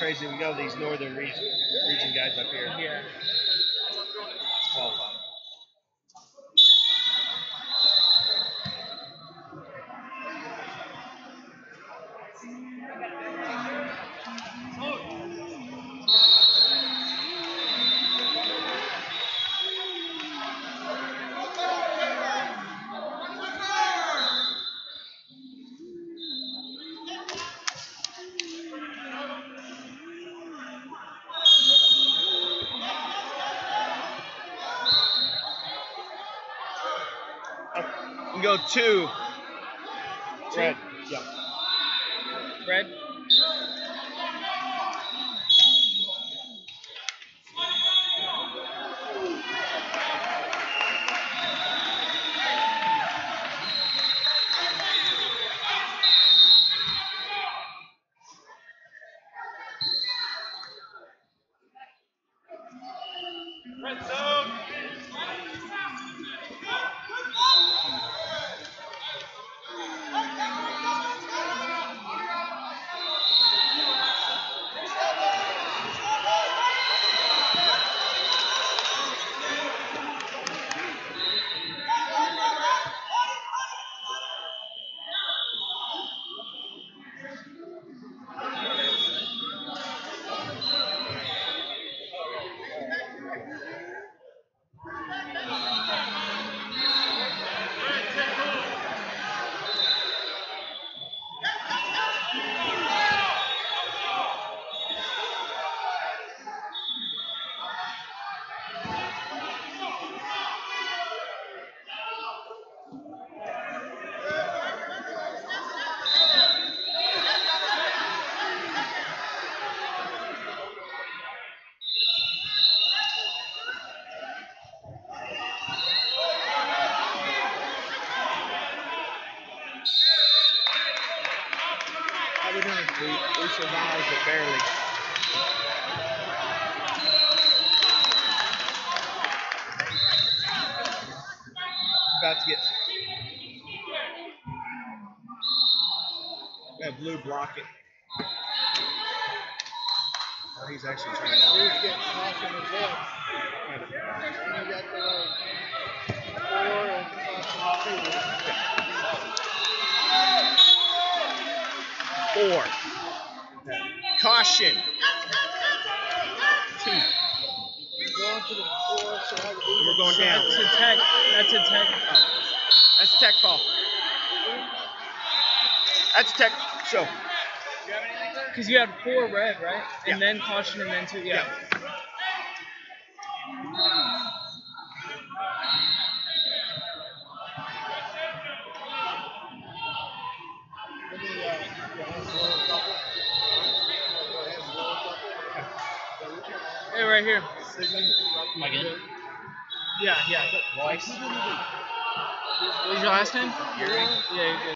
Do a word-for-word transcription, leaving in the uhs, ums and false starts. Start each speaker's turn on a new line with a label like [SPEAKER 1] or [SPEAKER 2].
[SPEAKER 1] crazy. We go these northern region, region guys up here.
[SPEAKER 2] Yeah.
[SPEAKER 1] Qualify. We go two. Red. Yeah.
[SPEAKER 2] Red.
[SPEAKER 1] Red zone. How we doing? We, we survived, but barely. About to get. We have blue block it. Oh, he's actually trying to.
[SPEAKER 3] He's getting off in his head. And he got the like four and
[SPEAKER 1] Four. Caution. Two.
[SPEAKER 3] we're going to the four, so have to
[SPEAKER 1] We're going down.
[SPEAKER 2] That's a tech. That's a tech.
[SPEAKER 1] Oh, that's a tech ball. That's a tech. So.
[SPEAKER 2] Because you had four red, right? And
[SPEAKER 1] Yeah.
[SPEAKER 2] then caution and then two. Yeah.
[SPEAKER 1] Yeah.
[SPEAKER 2] Hey, right here.
[SPEAKER 1] Am I good?
[SPEAKER 2] Yeah, yeah.
[SPEAKER 1] Voice.
[SPEAKER 2] What was your last name?
[SPEAKER 1] Gary.
[SPEAKER 2] Yeah, you're good.